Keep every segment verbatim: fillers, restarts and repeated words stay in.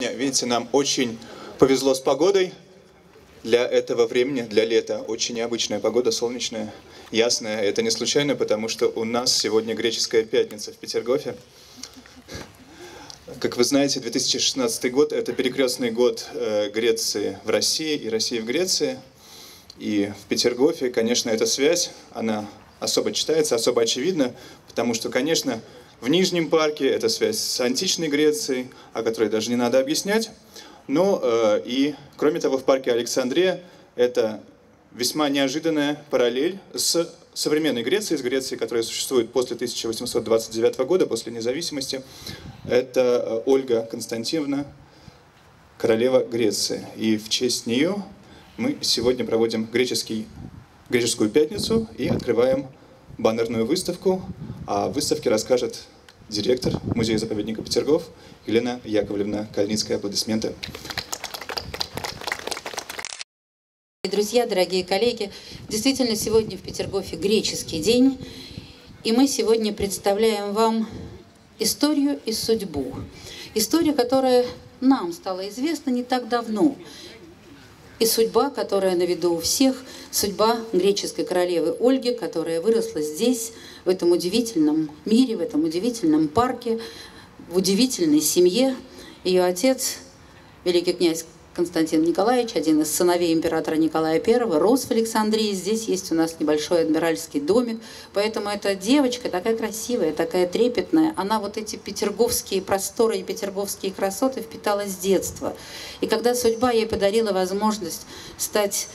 Видите, нам очень повезло с погодой для этого времени, для лета. Очень необычная погода, солнечная, ясная. Это не случайно, потому что у нас сегодня греческая пятница в Петергофе. Как вы знаете, две тысячи шестнадцатый год – это перекрестный год Греции в России и России в Греции. И в Петергофе, конечно, эта связь, она особо читается, особо очевидна, потому что, конечно, в Нижнем парке это связь с античной Грецией, о которой даже не надо объяснять. Но э, и, кроме того, в парке Александрия это весьма неожиданная параллель с современной Грецией, с Грецией, которая существует после тысяча восемьсот двадцать девятого года, после независимости. Это Ольга Константиновна, королева Греции. И в честь нее мы сегодня проводим греческий, греческую пятницу и открываем баннерную выставку. О выставке расскажет директор музея-заповедника Петергоф Елена Яковлевна Кальницкая. Аплодисменты. Друзья, дорогие коллеги, действительно сегодня в Петергофе греческий день, и мы сегодня представляем вам историю и судьбу. История, которая нам стала известна не так давно, и судьба, которая на виду у всех, судьба греческой королевы Ольги, которая выросла здесь, в этом удивительном мире, в этом удивительном парке, в удивительной семье. Ее отец, великий князь Константин Николаевич, один из сыновей императора Николая Первого, рос в Александрии. Здесь есть у нас небольшой адмиральский домик. Поэтому эта девочка такая красивая, такая трепетная. Она вот эти петерговские просторы и петерговские красоты впитала с детства. И когда судьба ей подарила возможность стать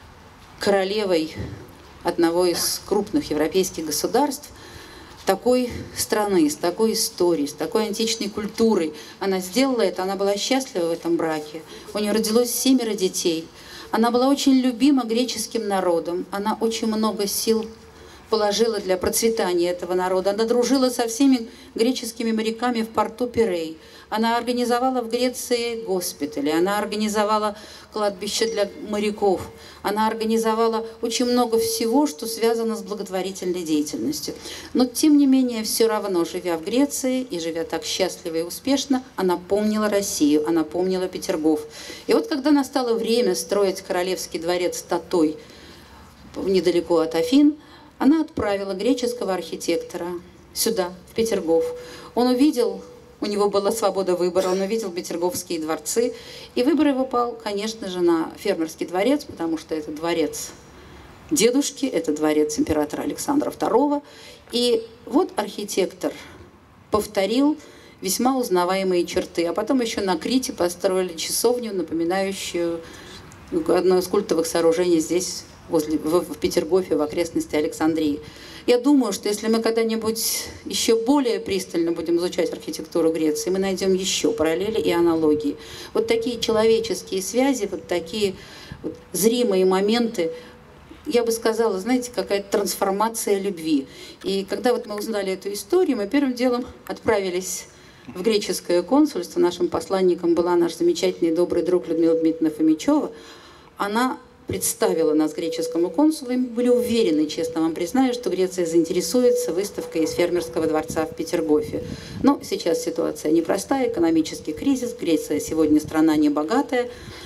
королевой одного из крупных европейских государств, такой страны, с такой историей, с такой античной культурой. Она сделала это, она была счастлива в этом браке. У нее родилось семеро детей. Она была очень любима греческим народом. Она очень много сил положила для процветания этого народа. Она дружила со всеми греческими моряками в порту Пирей. Она организовала в Греции госпитали, она организовала кладбище для моряков, она организовала очень много всего, что связано с благотворительной деятельностью. Но, тем не менее, все равно, живя в Греции и живя так счастливо и успешно, она помнила Россию, она помнила Петергоф. И вот когда настало время строить королевский дворец Татой недалеко от Афин, она отправила греческого архитектора сюда, в Петергоф. Он увидел... У него была свобода выбора, он увидел петерговские дворцы. И выбор его пал, конечно же, на фермерский дворец, потому что это дворец дедушки, это дворец императора Александра Второго. И вот архитектор повторил весьма узнаваемые черты. А потом еще на Крите построили часовню, напоминающую одно из культовых сооружений здесь, возле, в, в Петергофе, в окрестности Александрии. Я думаю, что если мы когда-нибудь еще более пристально будем изучать архитектуру Греции, мы найдем еще параллели и аналогии. Вот такие человеческие связи, вот такие вот зримые моменты, я бы сказала, знаете, какая-то трансформация любви. И когда вот мы узнали эту историю, мы первым делом отправились в греческое консульство. Нашим посланником была наш замечательный добрый друг Людмила Дмитриевна Фомичева. Она представила нас греческому консулу, и мы были уверены, честно вам признаю, что Греция заинтересуется выставкой из фермерского дворца в Петергофе. Но сейчас ситуация непростая, экономический кризис, Греция сегодня страна небогатая.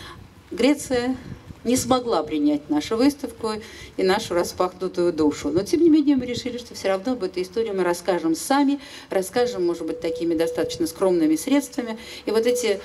Греция не смогла принять нашу выставку и нашу распахнутую душу. Но, тем не менее, мы решили, что все равно об этой истории мы расскажем сами, расскажем, может быть, такими достаточно скромными средствами. И вот эти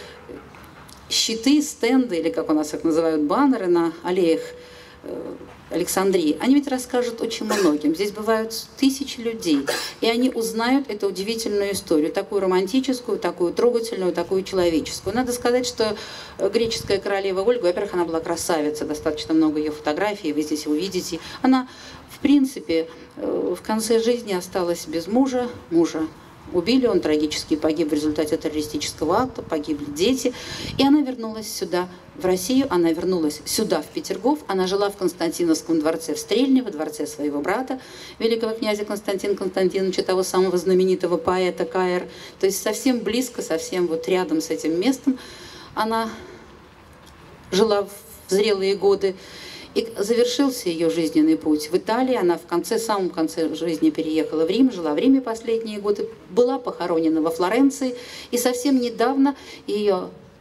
щиты, стенды, или как у нас их называют, баннеры на аллеях э, Александрии, они ведь расскажут очень многим. Здесь бывают тысячи людей, и они узнают эту удивительную историю, такую романтическую, такую трогательную, такую человеческую. Надо сказать, что греческая королева Ольга, во-первых, она была красавица, достаточно много ее фотографий, вы здесь увидите. Она, в принципе, э, в конце жизни осталась без мужа, мужа убили, он трагически погиб в результате террористического акта, погибли дети. И она вернулась сюда, в Россию, она вернулась сюда, в Петергоф. Она жила в Константиновском дворце в Стрельне, дворце своего брата, великого князя Константина Константиновича, того самого знаменитого поэта Каэр. То есть совсем близко, совсем вот рядом с этим местом она жила в зрелые годы. И завершился ее жизненный путь в Италии. Она в конце, в самом конце жизни переехала в Рим, жила в Риме последние годы, была похоронена во Флоренции. И совсем недавно ее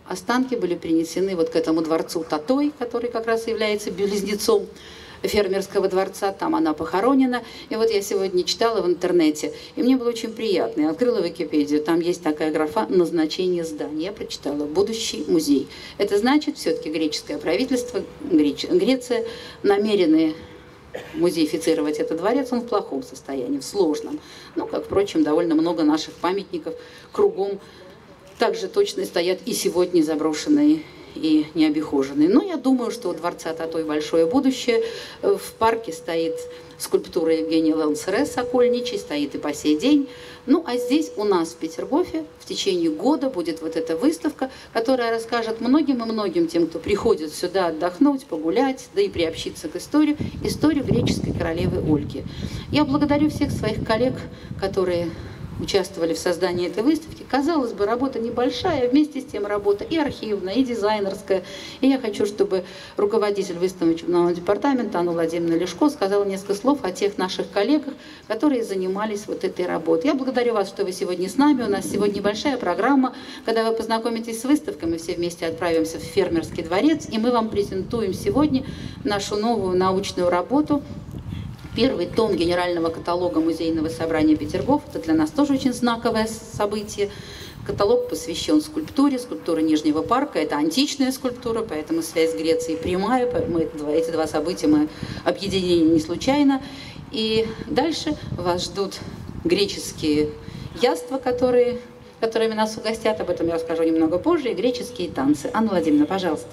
останки были перенесены вот к этому дворцу Татой, который как раз является близнецом фермерского дворца, там она похоронена. И вот я сегодня читала в интернете, и мне было очень приятно. Я открыла Википедию, там есть такая графа «Назначение здания». Я прочитала «Будущий музей». Это значит, все-таки греческое правительство, Греч... Греция намерены музеифицировать этот дворец. Он в плохом состоянии, в сложном. Ну, как, впрочем, довольно много наших памятников кругом также точно стоят и сегодня заброшенные и необихоженные. Но я думаю, что у дворца Татой большое будущее. В парке стоит скульптура Евгения Лансере Сокольничей, стоит и по сей день. Ну, а здесь у нас в Петергофе в течение года будет вот эта выставка, которая расскажет многим и многим тем, кто приходит сюда отдохнуть, погулять, да и приобщиться к истории, историю греческой королевы Ольги. Я благодарю всех своих коллег, которые участвовали в создании этой выставки. Казалось бы, работа небольшая, вместе с тем работа и архивная, и дизайнерская. И я хочу, чтобы руководитель выставочного департамента Анна Владимировна Лешко сказала несколько слов о тех наших коллегах, которые занимались вот этой работой. Я благодарю вас, что вы сегодня с нами. У нас сегодня большая программа. Когда вы познакомитесь с выставкой, мы все вместе отправимся в Фермерский дворец, и мы вам презентуем сегодня нашу новую научную работу. Первый том генерального каталога музейного собрания Петергоф. Это для нас тоже очень знаковое событие. Каталог посвящен скульптуре, скульптуре Нижнего парка. Это античная скульптура, поэтому связь с Грецией прямая. Мы, эти два события мы объединили не случайно. И дальше вас ждут греческие яства, которые, которыми нас угостят. Об этом я расскажу немного позже. И греческие танцы. Анна Владимировна, пожалуйста.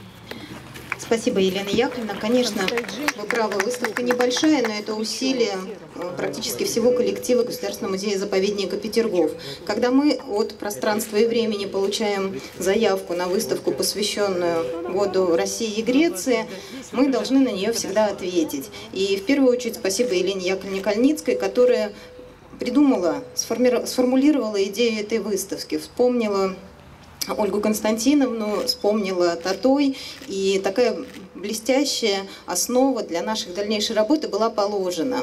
Спасибо, Елена Яковлевна. Конечно, вы правы, выставка небольшая, но это усилие практически всего коллектива Государственного музея-заповедника Петергоф. Когда мы от пространства и времени получаем заявку на выставку, посвященную году России и Греции, мы должны на нее всегда ответить. И в первую очередь спасибо Елене Яковлевне Кальницкой, которая придумала, сформулировала идею этой выставки, вспомнила Ольгу Константиновну, вспомнила Татой, и такая блестящая основа для нашей дальнейшей работы была положена.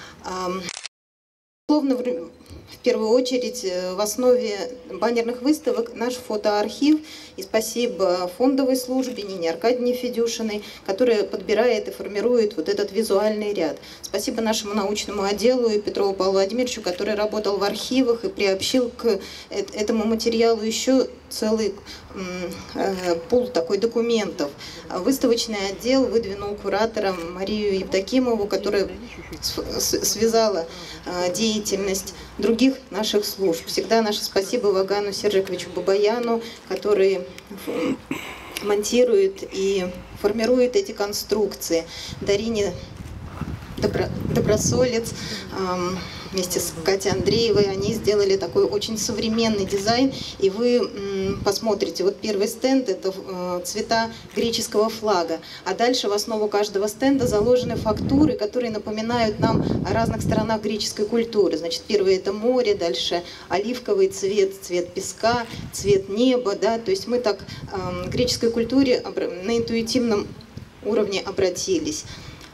Словно в первую очередь в основе баннерных выставок наш фотоархив, и спасибо фондовой службе Нине Аркадьевне Федюшиной, которая подбирает и формирует вот этот визуальный ряд. Спасибо нашему научному отделу и Петрову Павлу Владимировичу, который работал в архивах и приобщил к этому материалу еще целый пул такой документов. Выставочный отдел выдвинул куратора Марию Евдокимову, которая связала деятельность других наших служб. Всегда наше спасибо Вагану Сержиковичу Бабаяну, который монтирует и формирует эти конструкции. Дарине Добро, Добросолец эм, вместе с Катей Андреевой, они сделали такой очень современный дизайн, и вы м, посмотрите, вот первый стенд — это э, цвета греческого флага, а дальше в основу каждого стенда заложены фактуры, которые напоминают нам о разных сторонах греческой культуры. Значит, первое — это море, дальше оливковый цвет, цвет песка, цвет неба, да, то есть мы так э, к греческой культуре на интуитивном уровне обратились.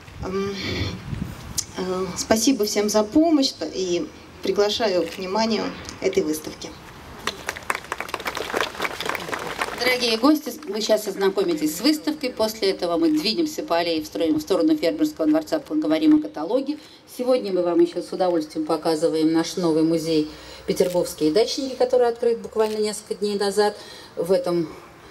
Спасибо всем за помощь и приглашаю к вниманию этой выставки. Дорогие гости, вы сейчас ознакомитесь с выставкой. После этого мы двинемся по аллее в сторону Фермерского дворца, поговорим о каталоге. Сегодня мы вам еще с удовольствием показываем наш новый музей «Петерговские дачники», который открыт буквально несколько дней назад. В этом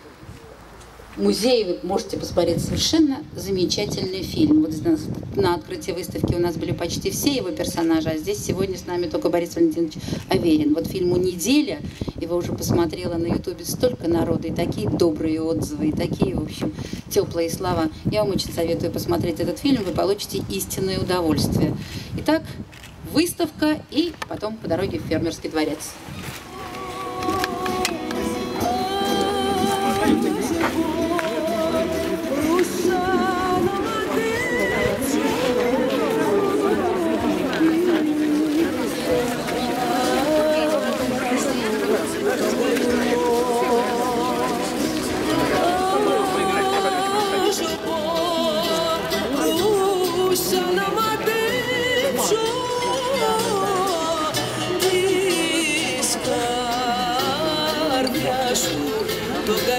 музее вы можете посмотреть совершенно замечательный фильм. Вот на открытии выставки у нас были почти все его персонажи, а здесь сегодня с нами только Борис Валентинович Аверин. Вот фильму «Неделя», его уже посмотрела на ютубе столько народа, и такие добрые отзывы, и такие, в общем, теплые слова. Я вам очень советую посмотреть этот фильм, вы получите истинное удовольствие. Итак, выставка и потом по дороге в Фермерский дворец. This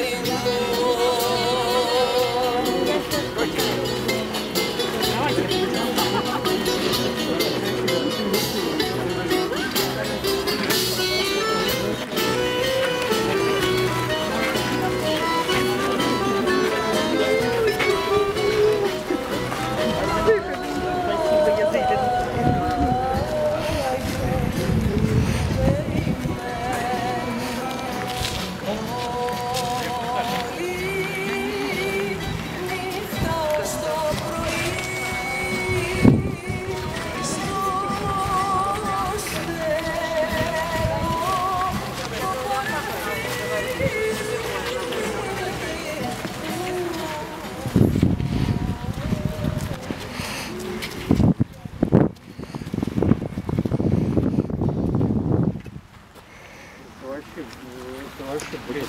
Это вообще бред.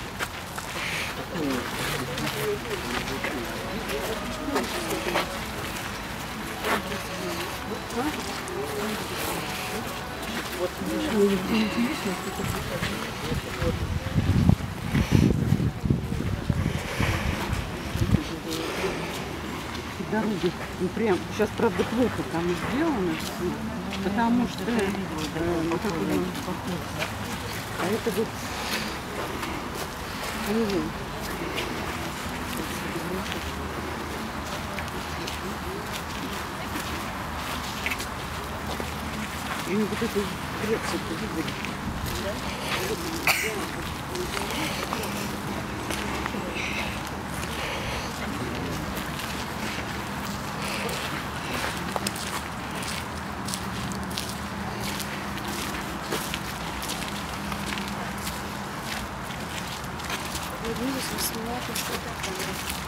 Дороги, ну, прям, сейчас, правда, плохо там сделано, потому что э, а это вот ой, и вот эту Грецию видели. Вернулись, мы снимали что-то.